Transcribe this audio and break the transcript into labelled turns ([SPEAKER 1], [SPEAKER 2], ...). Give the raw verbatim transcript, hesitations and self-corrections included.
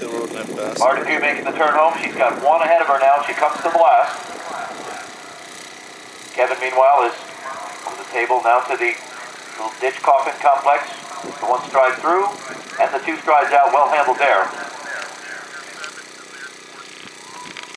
[SPEAKER 1] Kilrodan at best.
[SPEAKER 2] Marley making the turn home. She's got one ahead of her now. She comes to the last. Kevin, meanwhile, is from the table now to the little ditch coffin complex. The one stride through and the two strides out. Well handled there.